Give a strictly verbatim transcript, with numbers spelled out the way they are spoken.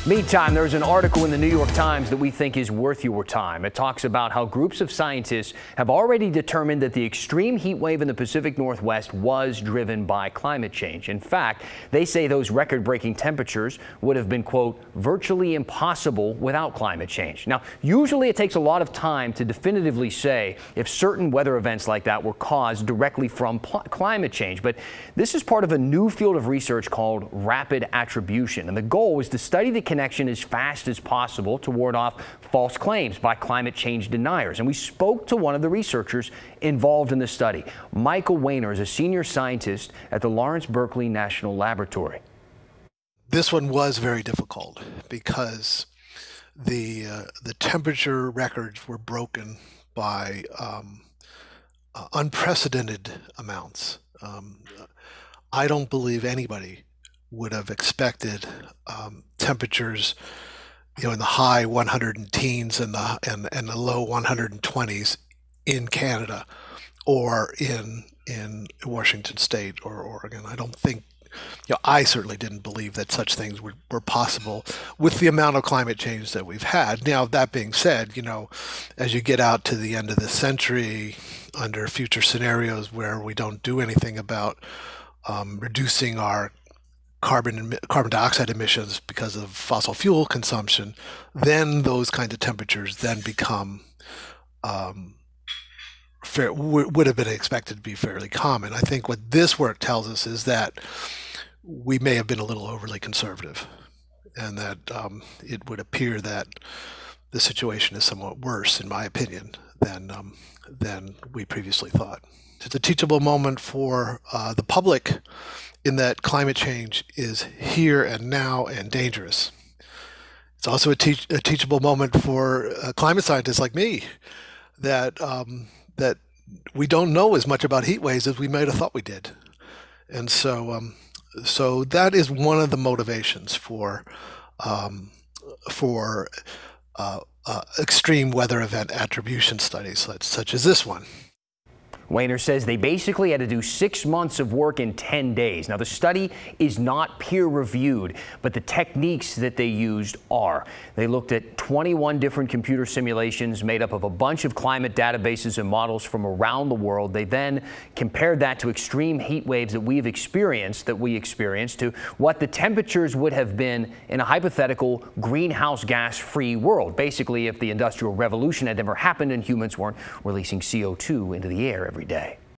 Meantime, there's an article in the New York Times that we think is worth your time. It talks about how groups of scientists have already determined that the extreme heat wave in the Pacific Northwest was driven by climate change. In fact, they say those record-breaking temperatures would have been, quote, virtually impossible without climate change. Now, usually it takes a lot of time to definitively say if certain weather events like that were caused directly from climate change. But this is part of a new field of research called rapid attribution. And the goal is to study the connection as fast as possible to ward off false claims by climate change deniers. And we spoke to one of the researchers involved in the study. Michael Weiner is a senior scientist at the Lawrence Berkeley National Laboratory. This one was very difficult because the uh, the temperature records were broken by um, uh, unprecedented amounts. Um, I don't believe anybody would have expected um, temperatures, you know, in the high one hundred teens and the and, and the low one hundred twenties in Canada or in in Washington State or Oregon. I don't think, you know, I certainly didn't believe that such things were, were possible with the amount of climate change that we've had. Now, that being said, you know, as you get out to the end of this century, under future scenarios where we don't do anything about um, reducing our carbon carbon dioxide emissions because of fossil fuel consumption, then those kinds of temperatures then become um, fair, would have been expected to be fairly common. I think what this work tells us is that we may have been a little overly conservative, and that um, it would appear that the situation is somewhat worse, in my opinion, than um, than we previously thought. It's a teachable moment for uh, the public, in that climate change is here and now and dangerous. It's also a, teach, a teachable moment for uh, climate scientists like me, that um, that we don't know as much about heat waves as we might have thought we did. And so, um, so that is one of the motivations for um, for uh, uh, extreme weather event attribution studies, such, such as this one. Weiner says they basically had to do six months of work in ten days. Now, the study is not peer-reviewed, but the techniques that they used are. They looked at twenty-one different computer simulations made up of a bunch of climate databases and models from around the world. They then compared that to extreme heat waves that we've experienced, that we experienced, to what the temperatures would have been in a hypothetical greenhouse gas-free world. Basically, if the Industrial Revolution had never happened and humans weren't releasing C O two into the air every day.